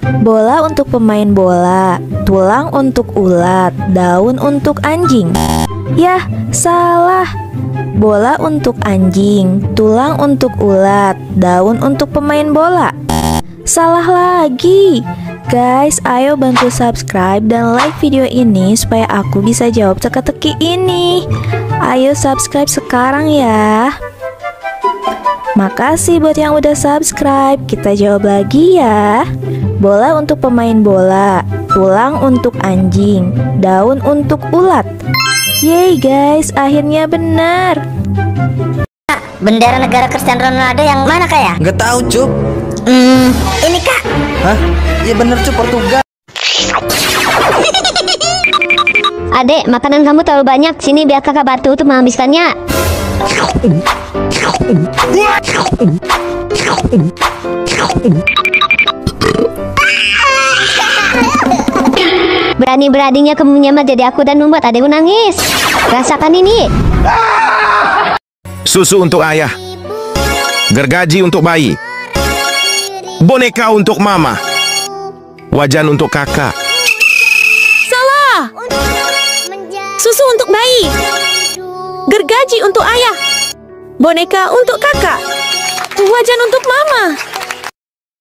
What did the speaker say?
Bola untuk pemain bola, tulang untuk ulat, daun untuk anjing. Yah, salah. Bola untuk anjing, tulang untuk ulat, daun untuk pemain bola. Salah lagi. Guys, ayo bantu subscribe dan like video ini supaya aku bisa jawab teka-teki ini. Ayo subscribe sekarang ya. Makasih buat yang udah subscribe. Kita jawab lagi ya. Bola untuk pemain bola, tulang untuk anjing, daun untuk ulat. Yeay guys, akhirnya benar. Bendera negara Cristiano Ronaldo yang mana kak ya? Nggak tahu Cup. Ini kak. Hah? Iya bener Cup, Portugal. Adek, makanan kamu terlalu banyak. Sini biar kakak bantu untuk menghabiskannya. Berani-beraninya kamu menyamar jadi aku dan membuat adekku nangis. Rasakan ini. Susu untuk ayah, gergaji untuk bayi, boneka untuk mama, wajan untuk kakak. Salah. Susu untuk bayi, gergaji untuk ayah, boneka untuk kakak, wajan untuk mama.